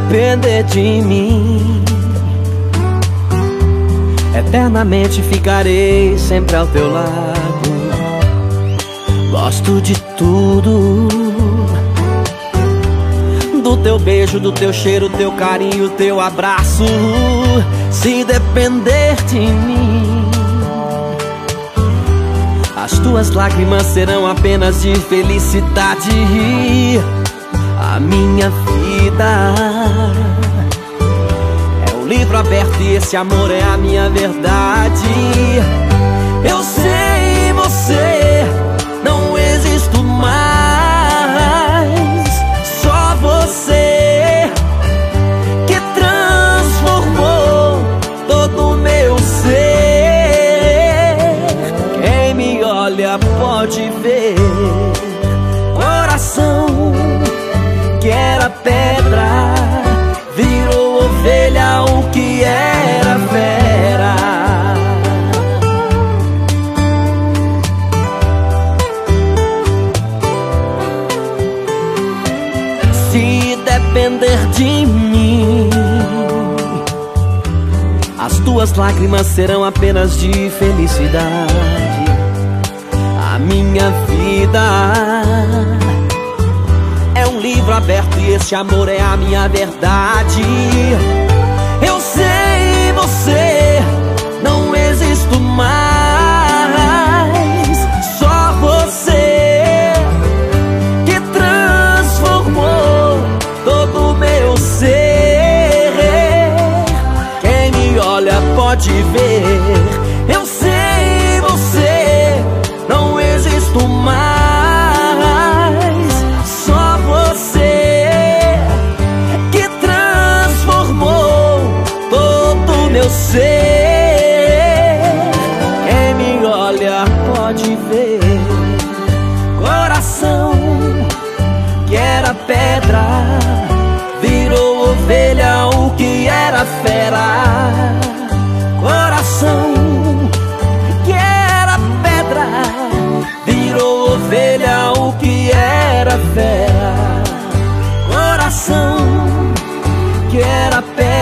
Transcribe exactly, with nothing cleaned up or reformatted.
depender de mim, eternamente ficarei sempre ao teu lado. Gosto de tudo, do teu beijo, do teu cheiro, teu carinho, teu abraço. Se depender de mim, as tuas lágrimas serão apenas de felicidade. A minha vida é um livro aberto e esse amor é a minha verdade. Eu sei, você, não existo mais. Só você que transformou todo o meu ser. Quem me olha pode ver. Coração que era pedra virou ovelha, o que era fera. Se depender de mim, as tuas lágrimas serão apenas de felicidade. A minha vida é um livro aberto e esse amor é a minha verdade. Eu sei, você, não existo mais. Só você que transformou todo o meu ser. Quem me olha pode ver. Eu sei, você, não existo mais. Ser. Quem me olha pode ver. Coração que era pedra virou ovelha, o que era fera. Coração que era pedra virou ovelha, o que era fera. Coração que era pedra